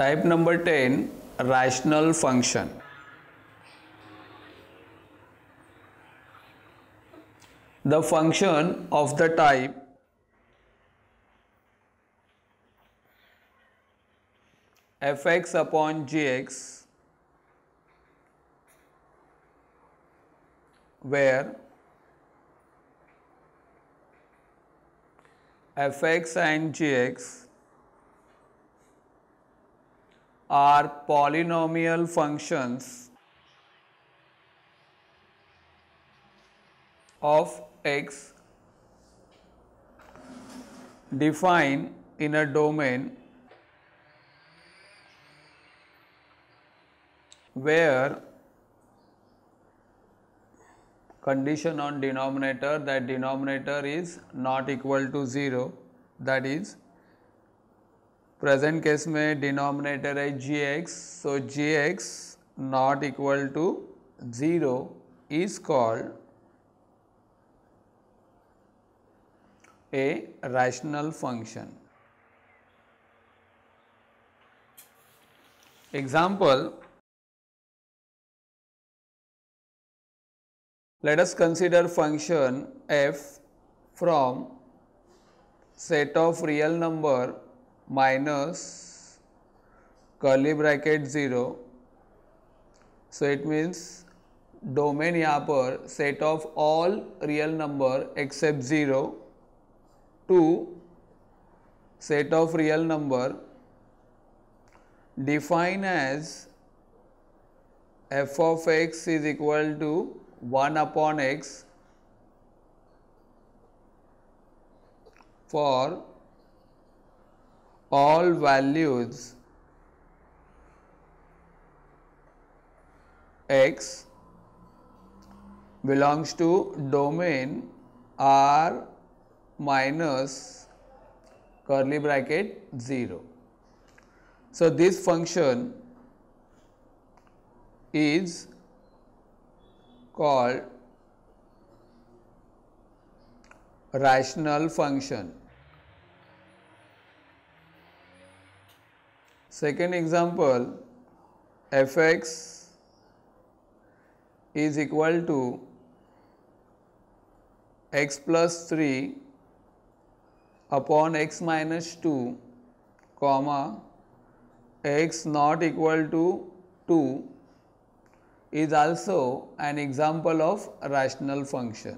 Type number 10, rational function. The function of the type fx upon gx, where fx and gx are polynomial functions of x defined in a domain where condition on denominator, that denominator is not equal to 0, that is present case में denominator है gx, so gx not equal to 0 is called a rational function. Example, let us consider function f from set of real number minus curly bracket 0. So it means domain यहाँ पर set of all real number except 0 to set of real number defined as f of x is equal to 1 upon x for all values x belongs to domain R minus curly bracket 0. So this function is called rational function. Second example, fx is equal to x plus 3 upon x minus 2, comma x not equal to 2 is also an example of rational function.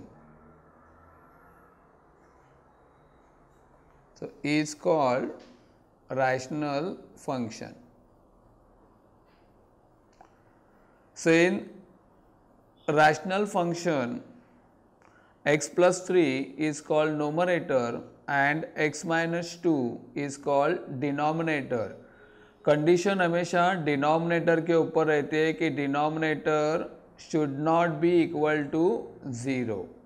So is called rational function. So in rational function, x plus 3 is called numerator and x minus 2 is called denominator. Condition हमेशा denominator के ऊपर रहती है कि denominator should not be equal to 0.